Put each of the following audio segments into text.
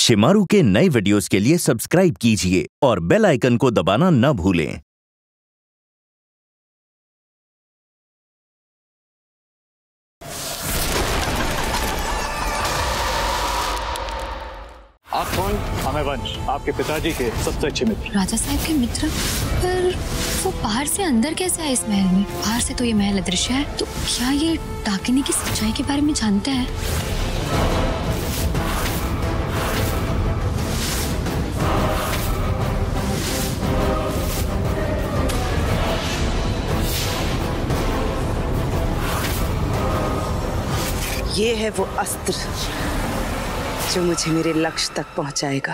शिमारू के नए वीडियोस के लिए सब्सक्राइब कीजिए और बेल आइकन को दबाना न भूलें। आप कौन? हमें वंश, आपके पिताजी के सबसे अच्छे मित्र। राजा साहब के मित्र? पर वो बाहर से अंदर कैसे आए इस महल में? बाहर से तो ये महल अदृश्य है, तो क्या ये डाकिनी की सच्चाई के बारे में जानते हैं? ये है वो अस्त्र जो मुझे मेरे लक्ष्य तक पहुंचाएगा।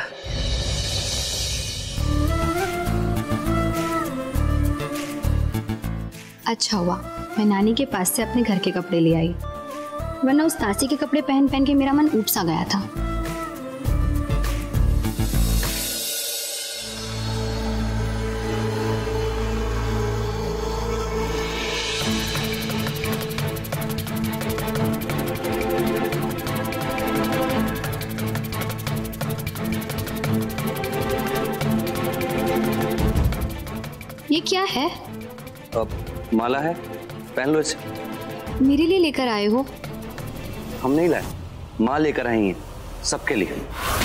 अच्छा हुआ मैं नानी के पास से अपने घर के कपड़े ले आई, वरना उस तासी के कपड़े पहन पहन के मेरा मन ऊब सा गया था। ये क्या है? माला है, पहन लो इसे। मेरे लिए लेकर आए हो? हम नहीं लाए, माँ लेकर आई है सबके लिए।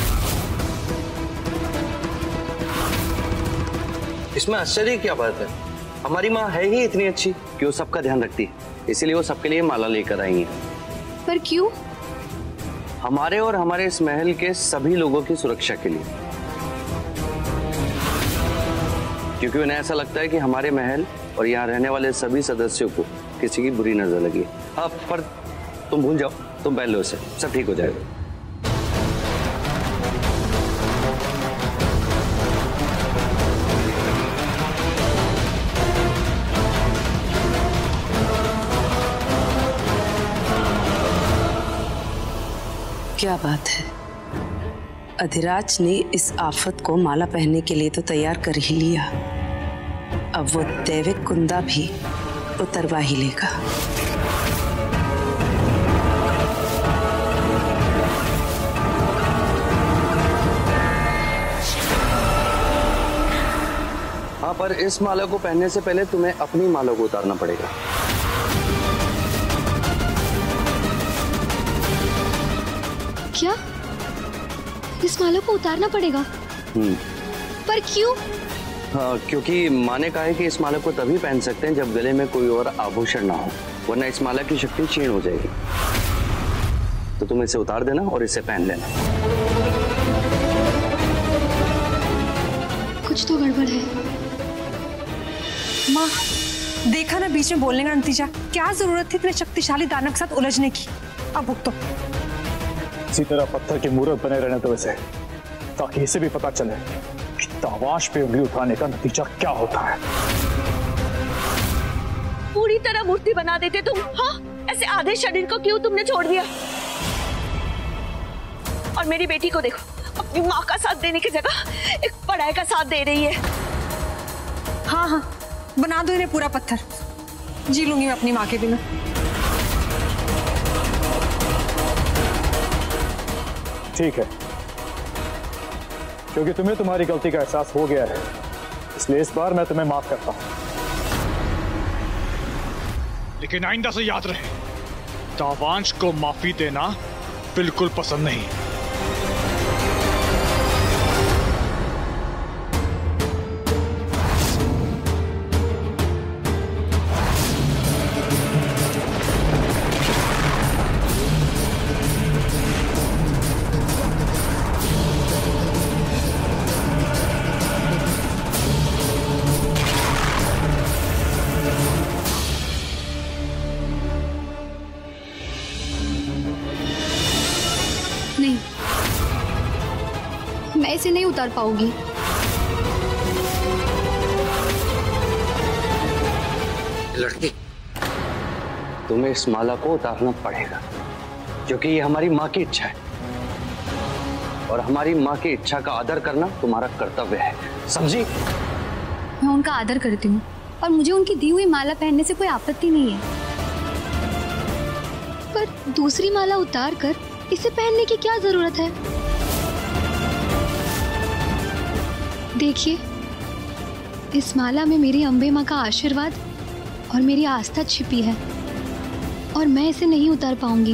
इसमें आश्चर्य की क्या बात है? हमारी माँ है ही इतनी अच्छी कि वो सबका ध्यान रखती है, इसीलिए वो सबके लिए माला लेकर आई है। पर क्यों? हमारे और हमारे इस महल के सभी लोगों की सुरक्षा के लिए, क्योंकि उन्हें ऐसा लगता है कि हमारे महल और यहाँ रहने वाले सभी सदस्यों को किसी की बुरी नजर लगी। अब पर तुम भूल जाओ, तुम पहन लो इसे, सब ठीक हो जाएगा। क्या बात है, अधिराज ने इस आफत को माला पहनने के लिए तो तैयार कर ही लिया, अब वो दैविक कुंदा भी उतरवा ही लेगा। हाँ, पर इस माला को पहनने से पहले तुम्हें अपनी माला को उतारना पड़ेगा। क्या? इस माला को उतारना पड़ेगा? पर क्यों? हाँ, क्योंकि माँ ने कहा है कि इस माला को तभी पहन सकते हैं जब गले में कोई और आभूषण ना हो, वरना इस माला की शक्ति क्षीण हो जाएगी। तो तुम इसे उतार देना और इसे पहन लेना। कुछ तो गड़बड़ है। माँ, देखा ना बीच में बोलने का नतीजा? क्या जरूरत थी इतने शक्तिशाली दानव के साथ उलझने की? अब भुगतो। इसी तरह पत्थर की मूर्त बने रहने तो वैसे, ताकि इसे भी पता चले कि तावाश पे उंगली उठाने का नतीजा क्या होता है। पूरी तरह मूर्ति बना देते तुम। हाँ, ऐसे आधे शरीर को क्यों तुमने छोड़ दिया? और मेरी बेटी को देखो, अपनी माँ का साथ देने की जगह एक पढ़ाई का साथ दे रही है। हाँ हाँ, बना दो इन्हें पूरा पत्थर, जी लूंगी मैं अपनी माँ के बिना। ठीक है, क्योंकि तुम्हें तुम्हारी गलती का एहसास हो गया है, इसलिए इस बार मैं तुम्हें माफ करता हूं। लेकिन आइंदा से याद रहे, तावांश को माफी देना बिल्कुल पसंद नहीं। नहीं, मैं इसे नहीं उतार पाऊंगी। लड़की, तुम्हें इस माला को उतारना पड़ेगा, क्योंकि ये हमारी माँ की इच्छा है, और हमारी माँ की इच्छा का आदर करना तुम्हारा कर्तव्य है, समझी? मैं उनका आदर करती हूँ और मुझे उनकी दी हुई माला पहनने से कोई आपत्ति नहीं है, पर दूसरी माला उतार कर इसे पहनने की क्या जरूरत है? देखिए, इस माला में मेरी अम्बे माँ का आशीर्वाद और मेरी आस्था छिपी है और मैं इसे नहीं उतार पाऊंगी।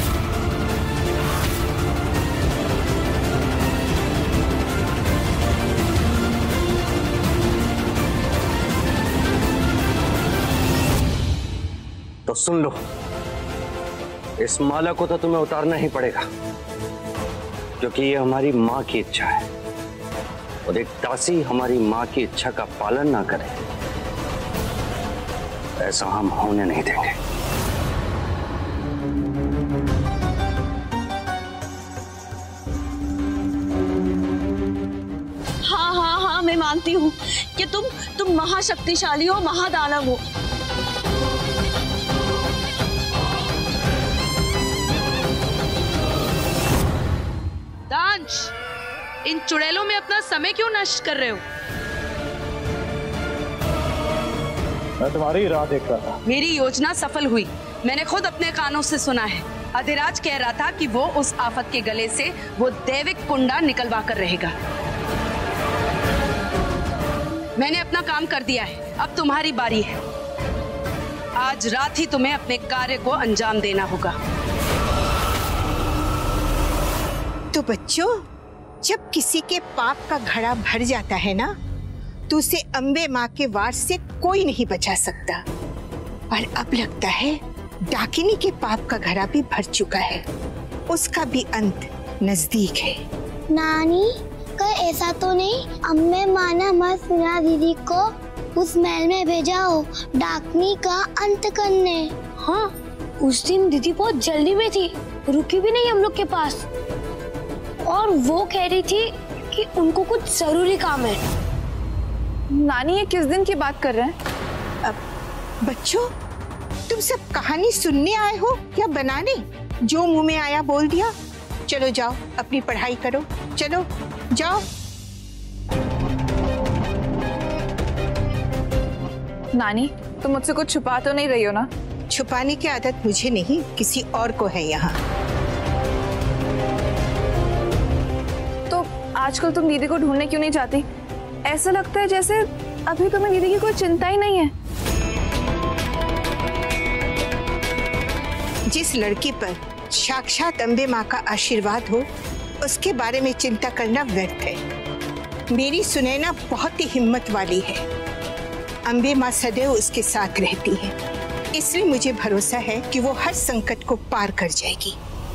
तो सुन लो, इस माला को तो तुम्हें उतारना ही पड़ेगा, क्योंकि ये हमारी माँ की इच्छा है और एक दासी हमारी माँ की इच्छा का पालन ना करे, ऐसा हम होने नहीं देंगे। हाँ हाँ हाँ, मैं मानती हूँ कि तुम महाशक्तिशाली हो, महादानव हो। दांश, इन चुड़ैलों में अपना समय क्यों नष्ट कर रहे हो? मैं तुम्हारी राह देख रहा था। मेरी योजना सफल हुई। मैंने खुद अपने कानों से सुना है। अधिराज कह रहा था कि वो उस आफत के गले से वो दैविक कुंडा निकलवा कर रहेगा। मैंने अपना काम कर दिया है, अब तुम्हारी बारी है। आज रात ही तुम्हें अपने कार्य को अंजाम देना होगा। तो बच्चों, जब किसी के पाप का घड़ा भर जाता है ना, तो उसे अम्बे माँ के वार से कोई नहीं बचा सकता। और अब लगता है डाकिनी के पाप का घड़ा भी भर चुका है, उसका भी अंत नजदीक है। नानी, कहीं ऐसा तो नहीं अम्बे माँ ने हमारी सुना दीदी को उस महल में भेजा हो डाकिनी का अंत करने? हाँ, उस दिन दीदी बहुत जल्दी में थी, रुकी भी नहीं हम लोग के पास, और वो कह रही थी कि उनको कुछ जरूरी काम है। नानी, ये किस दिन की बात कर रहे हैं? अब बच्चों, तुम सब कहानी सुनने आए हो या बनाने? जो मुंह में आया बोल दिया। चलो जाओ, अपनी पढ़ाई करो, चलो जाओ। नानी, तुम मुझसे कुछ छुपा तो नहीं रही हो ना? छुपाने की आदत मुझे नहीं, किसी और को है यहाँ। तो आजकल तुम दीदी को ढूंढने क्यों नहीं जाती? ऐसा लगता है जैसे अभी तुम्हें दीदी की कोई चिंता ही नहीं है। जिस लड़की पर साक्षात अम्बे माँ का आशीर्वाद हो, उसके बारे में चिंता करना व्यर्थ है। मेरी सुनैना बहुत ही हिम्मत वाली है। अम्बे माँ सदैव उसके साथ रहती है, इसलिए मुझे भरोसा है कि वो हर संकट को पार कर जाएगी।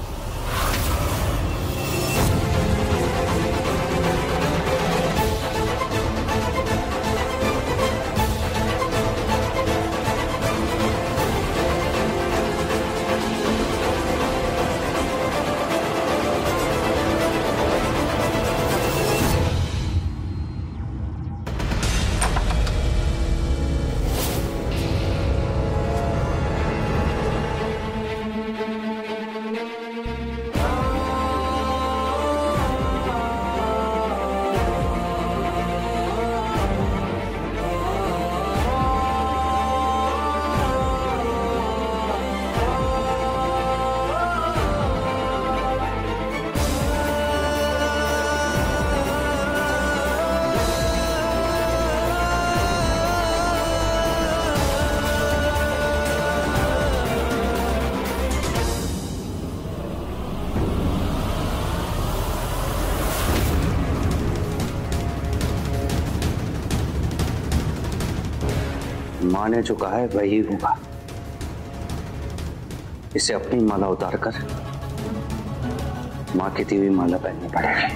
माँ ने जो कहा है वही होगा। इसे अपनी माला उतारकर माँ की दी हुई माला पहननी पड़ेगी।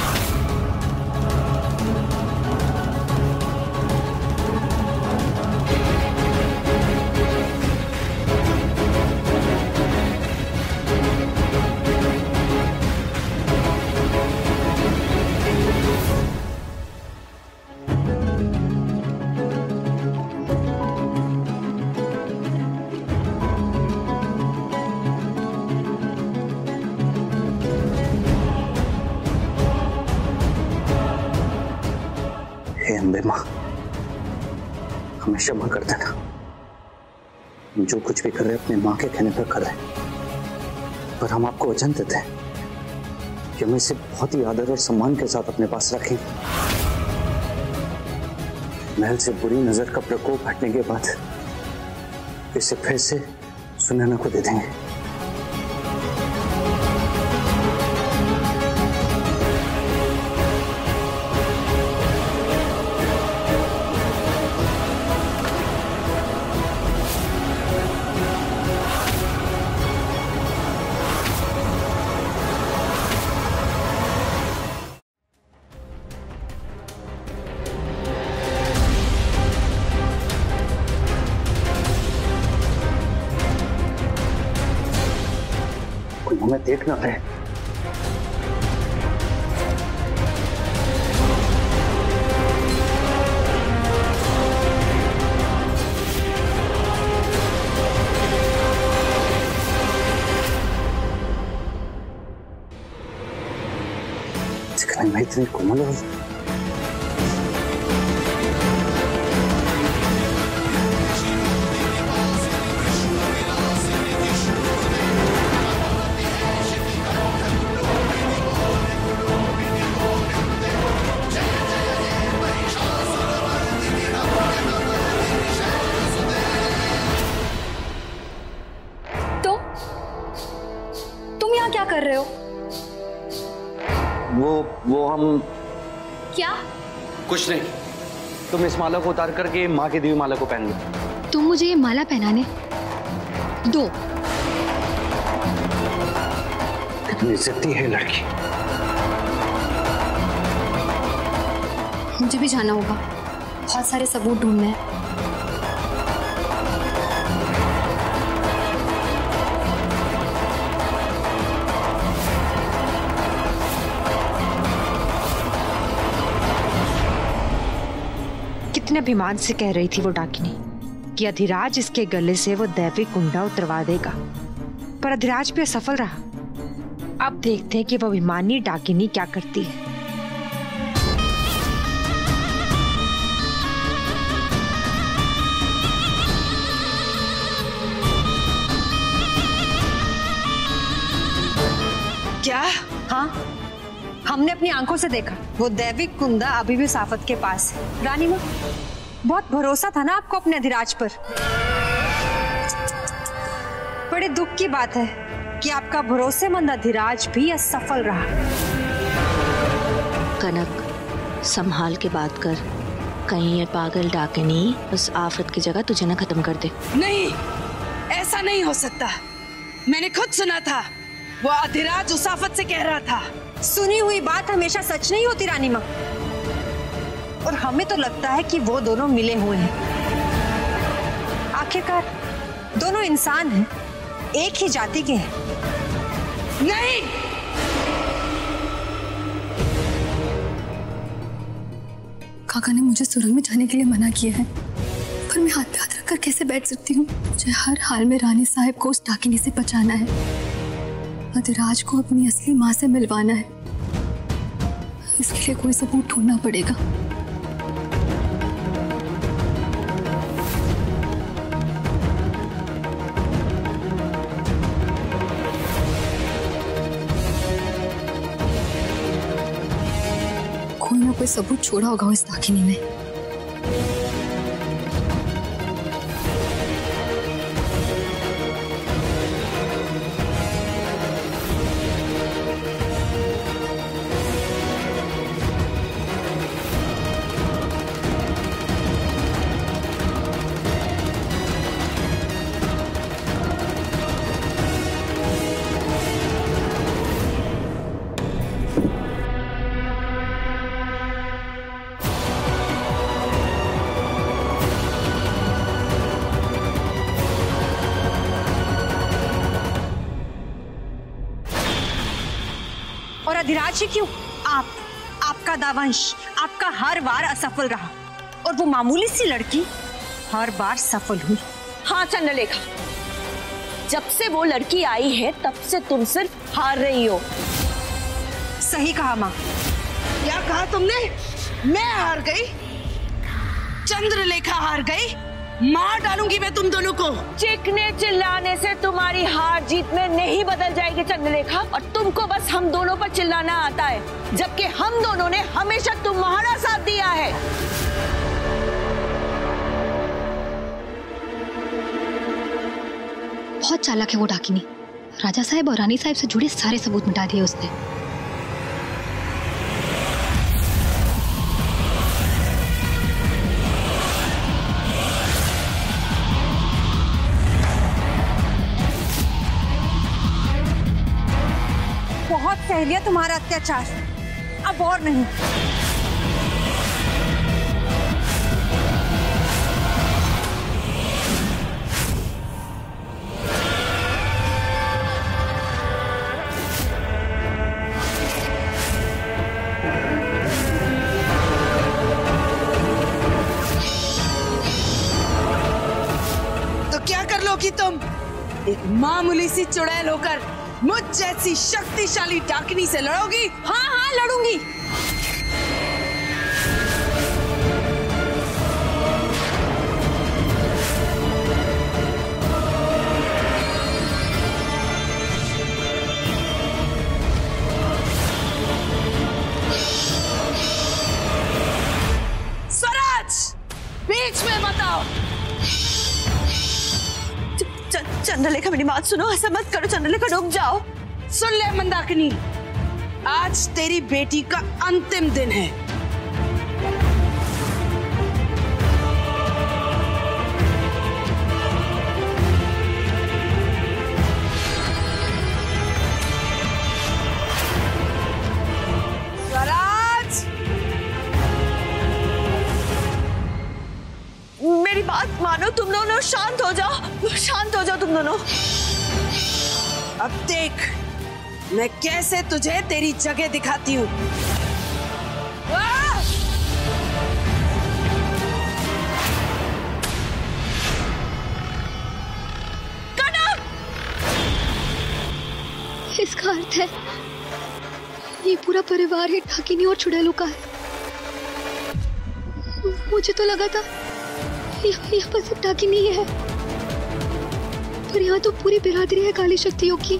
हे अम्बे माँ, हमें क्षमा कर देना। हम जो कुछ भी कर रहे अपने माँ के कहने पर कर रहे, पर हम आपको वचन देते हैं कि हम इसे बहुत ही आदर और सम्मान के साथ अपने पास रखेंगे। महल से बुरी नजर का प्रकोप हटने के बाद इसे फिर से सुनैना को दे देंगे। हमें देखना है। दिखने में इतनी कोमल हो। क्या कर रहे हो? वो हम क्या? कुछ नहीं। तुम इस माला को उतार करके माँ की दी हुई माला को पहन लो। तुम मुझे ये माला पहनाने दो। कितनी इज्जती है लड़की। मुझे भी जाना होगा, बहुत सारे सबूत ढूंढने हैं। कितने अभिमान से कह रही थी वो डाकिनी कि अधिराज इसके गले से वो दैविक कुंडा उतरवा देगा, पर अधिराज भी असफल रहा। अब देखते हैं कि वो अभिमानी डाकिनी क्या करती है। क्या? हाँ, हमने अपनी आंखों से देखा वो दैविक कुंडा अभी भी साफत के पास है। रानी माँ, बहुत भरोसा था ना आपको अपने अधिराज पर। बड़े दुख की बात है कि आपका भरोसेमंद अधिराज भी असफल रहा। कनक, संभाल के बात कर, कहीं ये पागल डाकिनी उस आफत की जगह तुझे न खत्म कर दे। नहीं, ऐसा नहीं हो सकता। मैंने खुद सुना था, वो अधिराज उस आफत से कह रहा था। सुनी हुई बात हमेशा सच नहीं होती रानी माँ, और हमें तो लगता है कि वो दोनों मिले हुए हैं। आखिरकार दोनों इंसान हैं, एक ही जाति के हैं। नहीं, काका ने मुझे सुरंग में जाने के लिए मना किया है, पर मैं हाथ पे हाथ रखकर कैसे बैठ सकती हूँ? मुझे हर हाल में रानी साहब को उस डाकिनी से बचाना है, अधिराज को अपनी असली माँ से मिलवाना है। इसके लिए कोई सबूत ढूंढना पड़ेगा। कोई ना कोई सबूत छोड़ा होगा इस डाकिनी ने। और अधिराज ही क्यों? आपका दावंश, आपका हर बार असफल रहा, और वो मामूली सी लड़की हर बार सफल हुई। हाँ चंद्रलेखा, जब से वो लड़की आई है तब से तुम सिर्फ हार रही हो। सही कहा माँ। क्या कहा तुमने? मैं हार गई? चंद्रलेखा हार गई? मार डालूंगी मैं तुम दोनों को। चीखने चिल्लाने से तुम्हारी हार जीत में नहीं बदल जाएगी चंद्रलेखा, और तुमको बस हम दोनों पर चिल्लाना आता है, जबकि हम दोनों ने हमेशा तुम्हारा साथ दिया है। बहुत चालाक है वो डाकिनी। राजा साहब और रानी साहब से जुड़े सारे सबूत मिटा दिए उसने। बहुत सह लिया तुम्हारा अत्याचार, अब और नहीं। कि तुम एक मामूली सी चुड़ैल होकर मुझ जैसी शक्तिशाली डाकिनी से लड़ोगी? हाँ हाँ लड़ूंगी। स्वराज, बीच में मत आओ। चंद्रलेखा मेरी बात सुनो, ऐसा मत करो चंद्रलेखा, रुक जाओ। सुन ले मंदाकिनी, आज तेरी बेटी का अंतिम दिन है। स्वराज, मेरी बात मानो, तुम दोनों शांत हो जाओ, शांत हो जाओ तुम दोनों। अब देख मैं कैसे तुझे तेरी जगह दिखाती हूँ। इसका अर्थ है ये पूरा परिवार ही डाकिनी और चुड़ैलों का है। मुझे तो लगा था यहाँ पर सिर्फ डाकिनी ही है, पर यहाँ तो पूरी बिरादरी है काली शक्तियों की।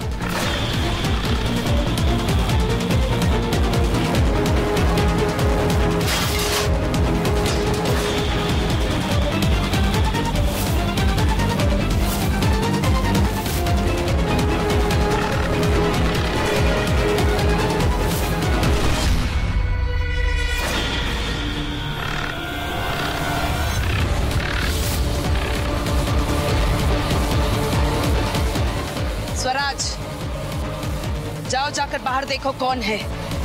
स्वराज, जाओ जाकर बाहर देखो कौन है।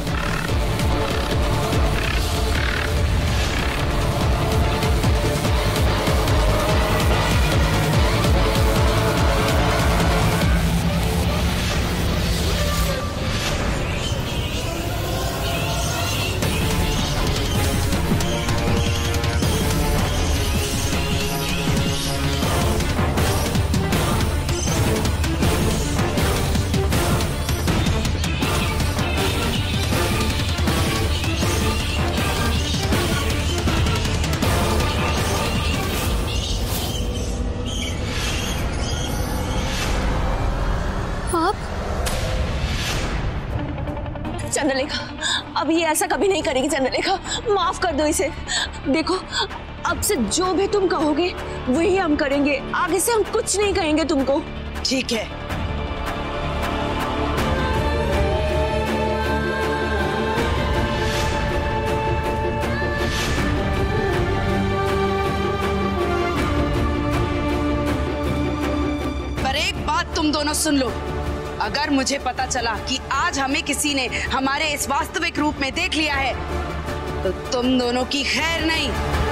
चंद्रलेखा, अब ये ऐसा कभी नहीं करेगी चंद्रलेखा, माफ कर दो इसे। देखो अब से जो भी तुम कहोगे वही हम करेंगे, आगे से हम कुछ नहीं कहेंगे तुमको। ठीक है। पर एक बात तुम दोनों सुन लो, अगर मुझे पता चला कि आज हमें किसी ने हमारे इस वास्तविक रूप में देख लिया है तो तुम दोनों की खैर नहीं।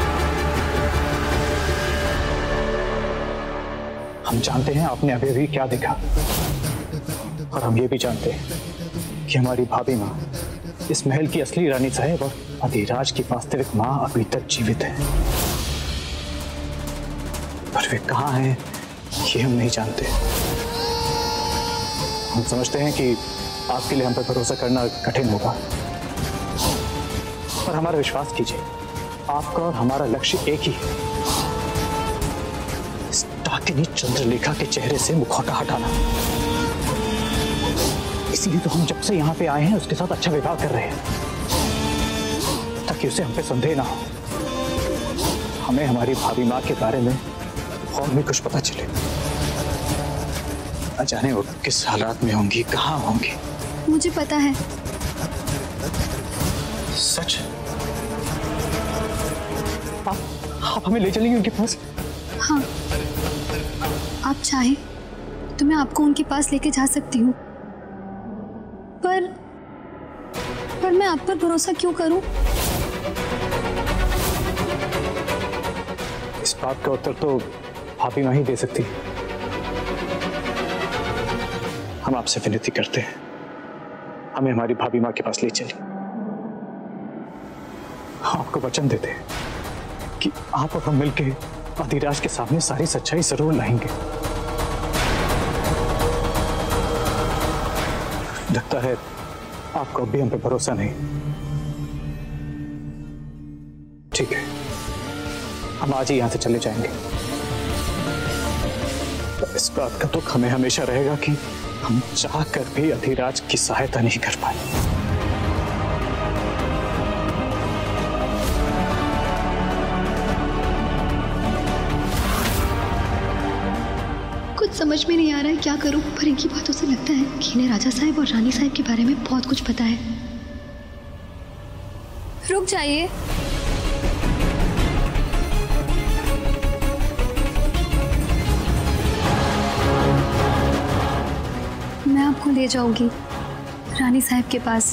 हम जानते हैं आपने अभी अभी क्या देखा, और हम ये भी जानते हैं कि हमारी भाभी माँ इस महल की असली रानी साहब और अधिराज की वास्तविक माँ अभी तक जीवित है, पर वे कहाँ हैं ये हम नहीं जानते। हम समझते हैं कि आपके लिए हम पर भरोसा करना कठिन होगा, पर हमारा विश्वास कीजिए, आपका और हमारा लक्ष्य एक ही है, इस डाकिनी चंद्रलेखा के चेहरे से मुखौटा हटाना। इसीलिए तो हम जब से यहाँ पे आए हैं उसके साथ अच्छा व्यवहार कर रहे हैं, ताकि उसे हम पे संदेह ना हो, हमें हमारी भाभी माँ के बारे में और भी कुछ पता चले। जाने वो किस हालात में होंगी, कहाँ होंगी। मुझे पता है। सच? आप हमें ले चलेंगे उनके पास? हाँ, आप चाहे तो मैं आपको उनके पास लेके जा सकती हूँ, पर मैं आप पर भरोसा क्यों करूँ? इस बात का उत्तर तो भाभी माँ ही दे सकती। हम आपसे विनती करते हैं, हमें हमारी भाभी माँ के पास ले चलिए। आपको वचन देते हैं कि आप और हम मिलके अधिराज के सामने सारी सच्चाई जरूर लाएंगे। लगता है आपको अब भी हम पे भरोसा नहीं। ठीक है, हम आज ही यहां से चले जाएंगे। तो इस बात का दुख हमें हमेशा रहेगा कि हम चाह कर भी अधिराज की सहायता नहीं कर पाए। कुछ समझ में नहीं आ रहा है क्या करूं, पर इनकी बातों से लगता है कि इन्हें राजा साहब और रानी साहब के बारे में बहुत कुछ पता है। रुक जाइए। मैं आपको ले जाऊंगी रानी साहब के पास।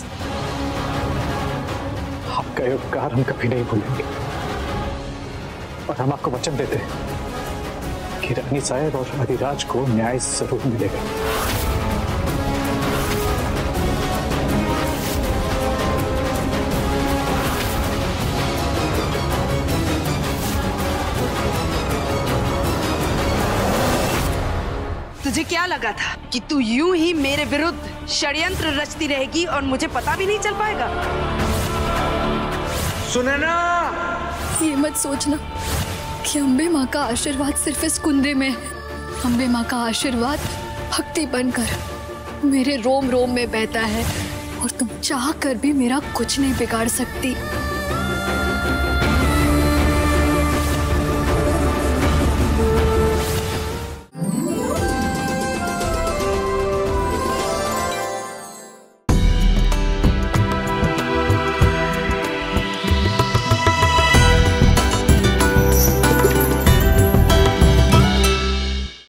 आपका ये उपकार हम कभी नहीं भूलेंगे, और हम आपको वचन देते हैं कि रानी साहब और अधिराज को न्याय जरूर मिलेगा। तुझे क्या लगा था कि तू यूं ही मेरे विरुद्ध षड्यंत्र रचती रहेगी और मुझे पता भी नहीं चल पाएगा? सुने ना, ये मत सोचना कि अम्बे माँ का आशीर्वाद सिर्फ इस कुंदे में है। अम्बे माँ का आशीर्वाद भक्ति बनकर मेरे रोम रोम में बहता है, और तुम चाह कर भी मेरा कुछ नहीं बिगाड़ सकती।